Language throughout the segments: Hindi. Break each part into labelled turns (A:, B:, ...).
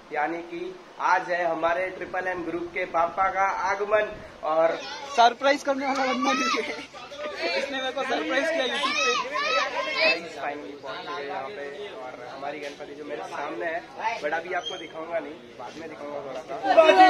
A: यानी कि आज है हमारे ट्रिपल M ग्रुप के पापा का आगमन और
B: सरप्राइज करने वाला बंदा नहीं है। इसने मेरे को सरप्राइज किया यूट्यूब पे।
A: फाइनली पहुंच गए यहाँ पे और हमारी गणपति जो मेरे सामने है, बट अभी आपको दिखाऊंगा नहीं, बाद में दिखाऊंगा थोड़ा सा।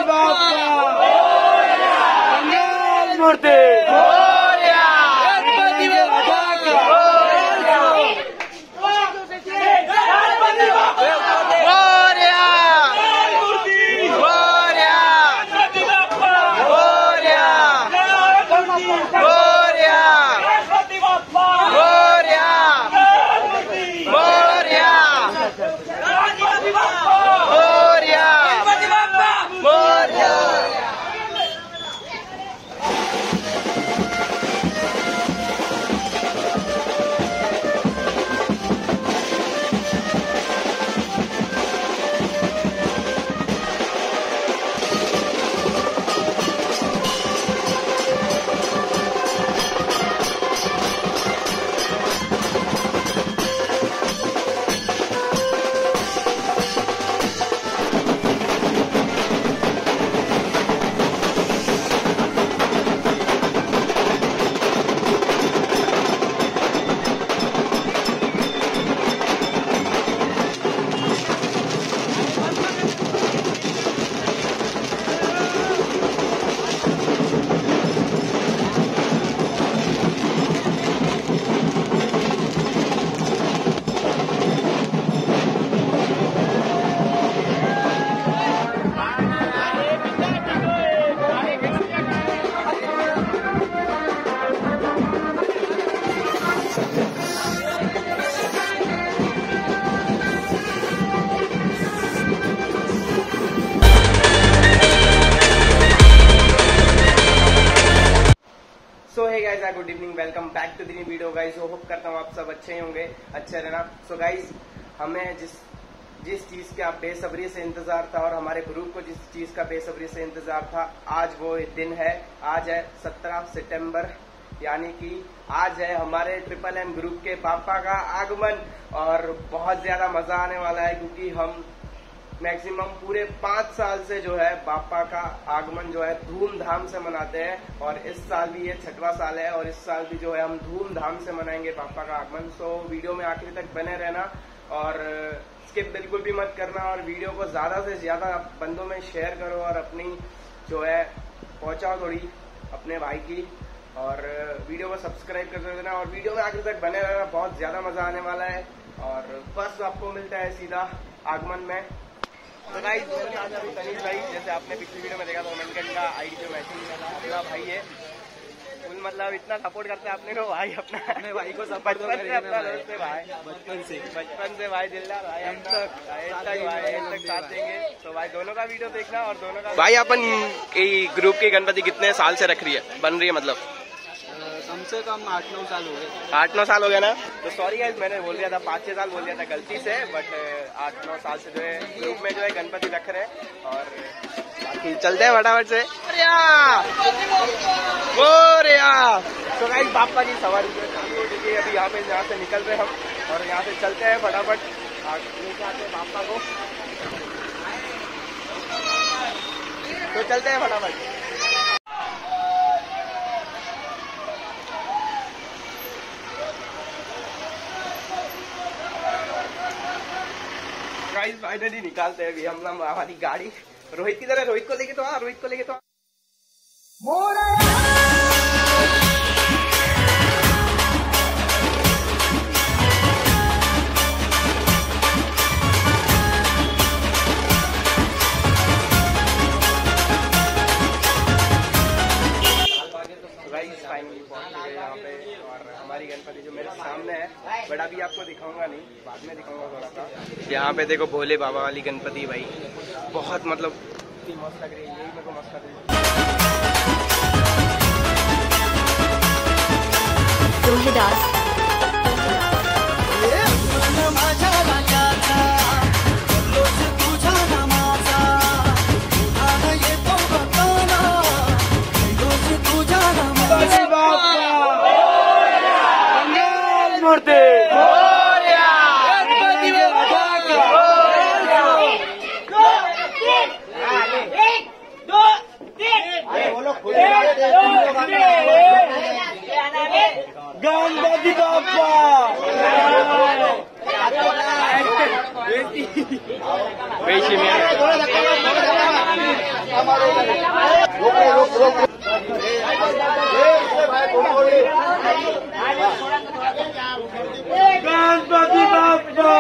A: Hey guys, good evening, welcome back to the new video guys. Hope करता हूँ आप सब अच्छे ही होंगे, अच्छे रहना। सो गाइस, हमें जिस चीज का बेसब्री से इंतजार था और हमारे ग्रुप को जिस चीज का बेसब्री से इंतजार था, आज वो दिन है। आज है 17 सितंबर, यानी कि आज है हमारे ट्रिपल M ग्रुप के पापा का आगमन और बहुत ज्यादा मजा आने वाला है, क्योंकि हम मैक्सिमम पूरे 5 साल से जो है पापा का आगमन जो है धूमधाम से मनाते हैं और इस साल भी ये 6वां साल है और इस साल भी जो है हम धूमधाम से मनाएंगे पापा का आगमन। सो वीडियो में आखिर तक बने रहना और स्किप बिल्कुल भी मत करना और वीडियो को ज्यादा से ज्यादा बंदों में शेयर करो और अपनी जो है पहुंचाओ थोड़ी अपने भाई की, और वीडियो को सब्सक्राइब कर देना और वीडियो में आखिर तक बने रहना, बहुत ज्यादा मजा आने वाला है। और फर्स्ट आपको मिलता है सीधा आगमन में। तो गाइस, मेरे साथ अभी तनीष भाई, जैसे आपने पिछली वीडियो में देखा था, मैंने का आईडी पे मैसेज किया था, अपना भाई है फुल, मतलब इतना सपोर्ट करते हैं अपने को भाई, अपने भाई को सपोर्ट करते हैं, अपना दोस्त है भाई, बचपन से भाई, दिलदार भाई, हम तक साथ देंगे। तो भाई दोनों का वीडियो देखना और दोनों का भाई। अपन ग्रुप की गणपति कितने साल से रख रही है, बन रही है, मतलब
B: कम से कम 8-9 साल हो गए।
A: 8-9 साल हो गया ना? तो सॉरी गाइस, मैंने बोल दिया था 5-6 साल बोल दिया था गलती से, बट 8-9 साल से जो है ग्रुप में जो है गणपति रख रहे हैं और बाकी चलते हैं फटाफट से। तो गाइस, पापा की सवारी चालू हो चुकी है, अभी यहाँ से निकल रहे हम और यहाँ से चलते हैं फटाफट, लेके आते हैं पापा को। तो चलते हैं फटाफट। गाइस, फाइनली निकालते हैं अभी हम हमारी गाड़ी। रोहित की तरह, रोहित को लेके तो आ, रोहित को लेके तो आ। फाइनली पहुंच गए यहाँ पे और हमारी गणपति जो मेरे सामने है, बट अभी आपको दिखाऊंगा नहीं, बाद में दिखाऊंगा थोड़ा सा। यहाँ पे देखो भोले बाबा वाली गणपति भाई, बहुत मतलब मस्त लग रही है, यही मेरे को मस्त लग रही है।
C: रोहिदास
A: पैसे में गणपति बाप्पा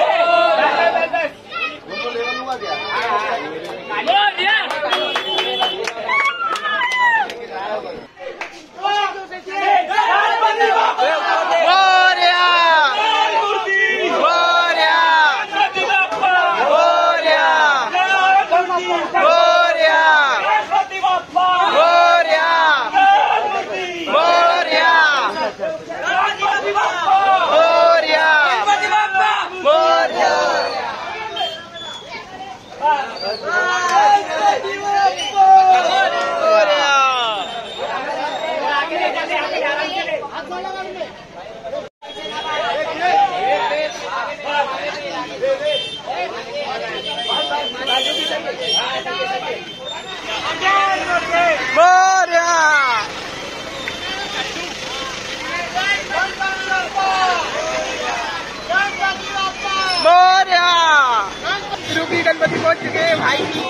A: गणपति पहुंच चुके हैं भाई।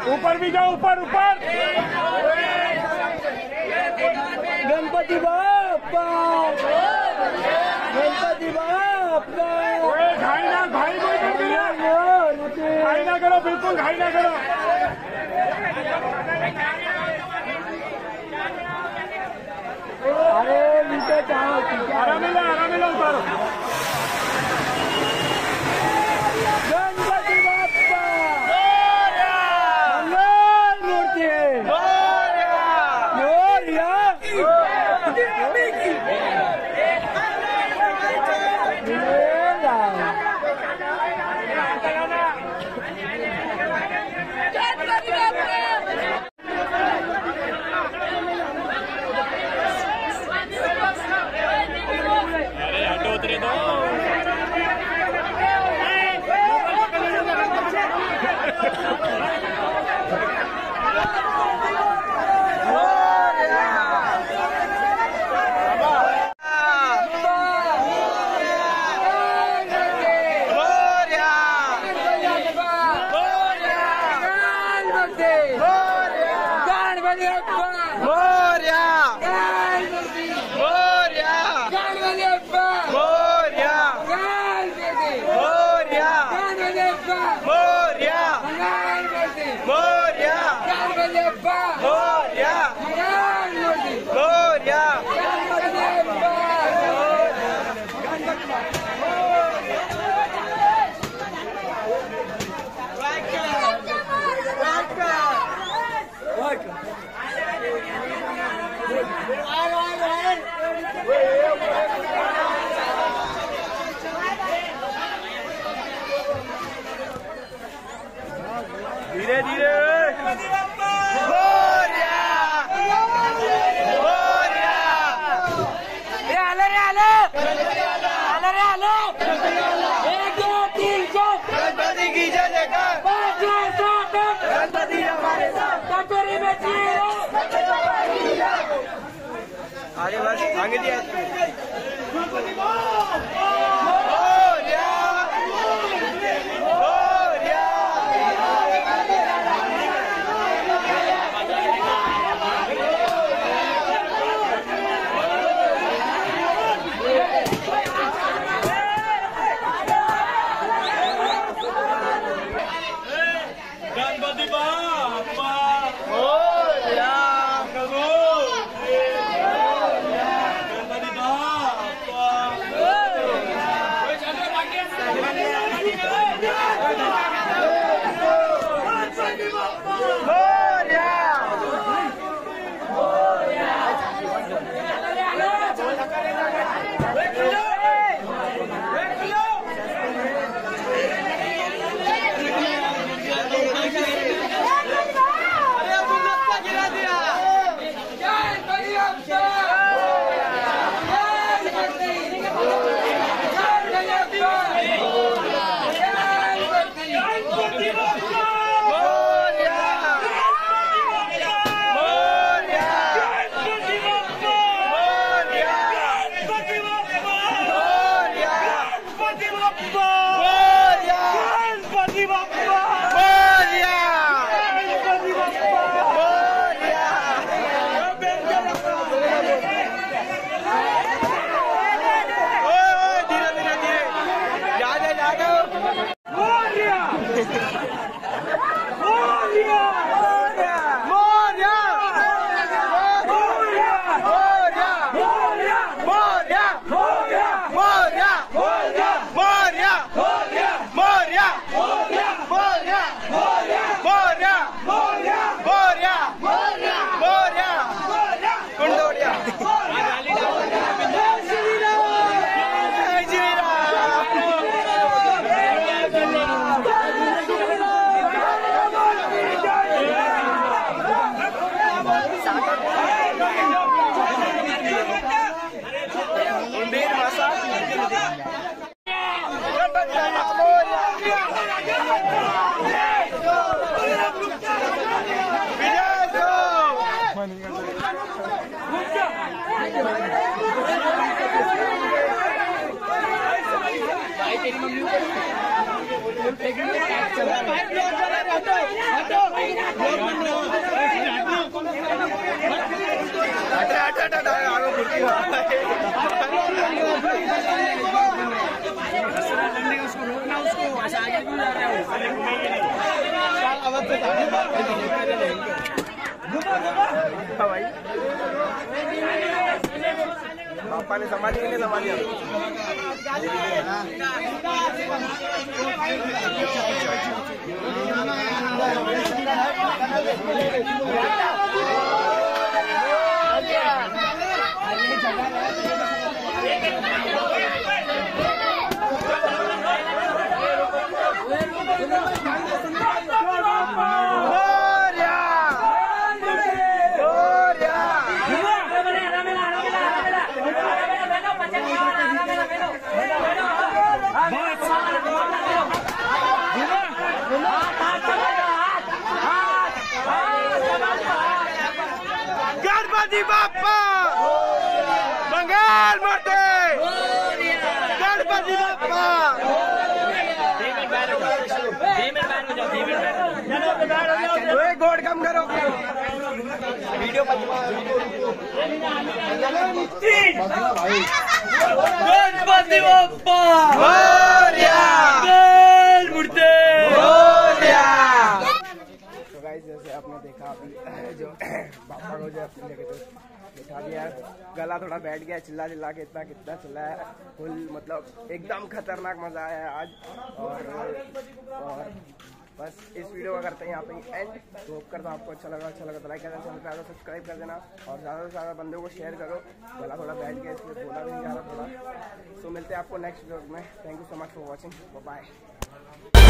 C: ऊपर भी जाओ, ऊपर ऊपर।
B: गणपति बाप्पा, गणपति बाप्पा।
C: घाई ना करो, बिल्कुल घाई ना करो।
B: अरे नीचे जाओ,
C: आराम मिला उतारो।
B: गणपति बाप्पा मंगल मूर्ति
A: धीरे धीरे गणपति की जय जयकार, गणपति हमारे साथ, आगे बस आगे दिया।
C: गणपति बाप्पा
B: तेरी मम्मी को उसको रोकना, उसको ऐसा आगे क्यों जा रहा है?
A: भाई पापा ने संभाली नहीं संभाली। गणपति बाप्पा मंगल मूर्ति, गणपति बाप्पा। गोड़ कम करो, वीडियो
B: गणपति बाप्पा
A: जैसे आपने देखा अभी जो पापा को जो अपनी जगह तो बिठा दिया, गला थोड़ा बैठ गया, चिल्ला चिल्ला के इतना कितना चिल्लाया, फुल मतलब एकदम खतरनाक मजा आया आज। और बस इस वीडियो का करते हैं यहाँ पे एंड। तो होप करता हूँ आपको अच्छा लगा तो लाइक कर देना, चैनल पे आकर सब्सक्राइब कर देना और ज़्यादा से ज़्यादा बंदों को शेयर करो। गला थोड़ा बैठ गया इसलिए बोला भी नहीं जा रहा थोड़ा। सो मिलते हैं आपको नेक्स्ट वीडियो में। Thank you so much for watching, bye.